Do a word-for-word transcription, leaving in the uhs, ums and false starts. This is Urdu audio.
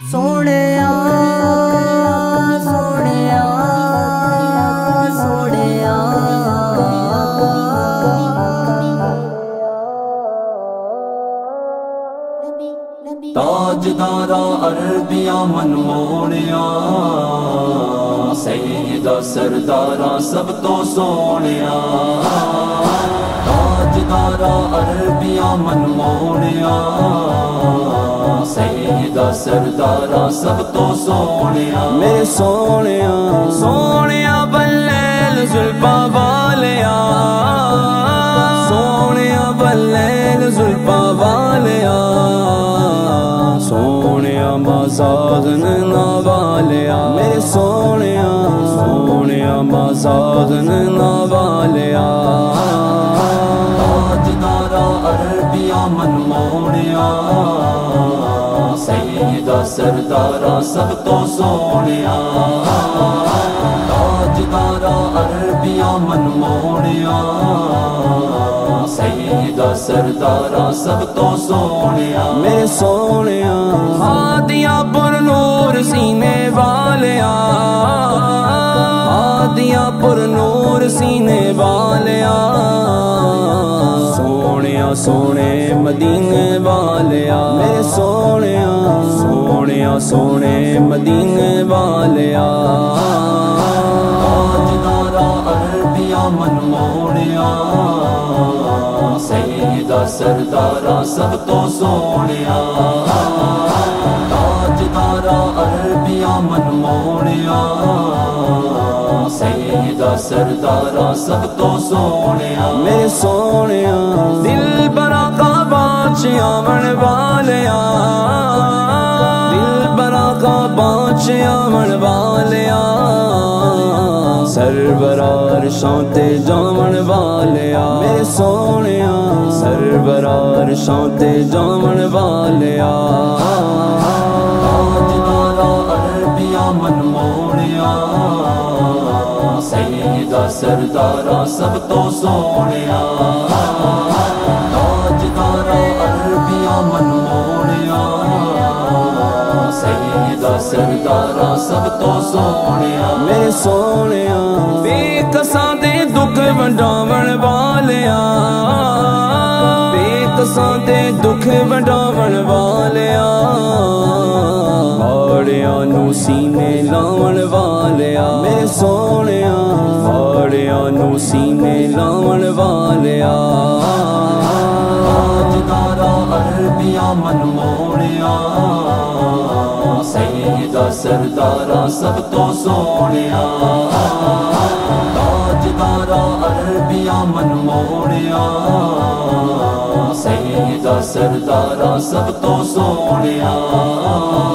سونیا سونیا سونیا تاجدارا عربیاں منموڑیاں سیدہ سردارا سب تو سونیا تاجدارا عربیاں منموڑیاں سیدہ سردارا سب تو سونیا میرے سونیا سونیا بلیل زلفا والیا سونیا بلیل زلفا والیا سونیا مازاغن نوالیا میرے سونیا سونیا مازاغن نوالیا تاجدارا عربیاں منموڑیاں سیدہ سردارا سب تو سونیا تاجدارا عربیاں منموڑیاں سیدہ سردارا سب تو سونیا میرے سونیا ہادیاں پر نور سینے والیا ہادیاں پر نور سینے والیا سونیا سونے مدینے والیا میرے سونیا سونیا سونے مدینے والیا تاجدارا عربیاں منموڑیاں سیدہ سردارا سب تو سونیا تاجدارا عربیاں منموڑیاں سیدہ سردارا سب تو سونیا میرے سونیا دل برا کا باچیاں من والیا دل برا کا باچیاں من والیا سربرار شانتے جامن والیا میرے سونیا سربرار شانتے جامن والیا تاجدارا عربیاں منموڑیاں سیدہ سردارا سب تو سونیا تاجدارا عربیاں منموڑیاں سیدہ سردارا سب تو سونیا میرے سونیا بے کساں دے دکھ ونڈاون والیا بے کساں دے دکھ ونڈاون والیا ہاڑیاں نو سینے لاون والیا میرے سونیا ہاڑیاں نو سینے لاون والیا تاجدارا عربیاں منموڑیاں سیدہ سردارا سب تو سونیا تاجدارا عربیاں منموڑیاں سیدہ سردارا سب تو سونیا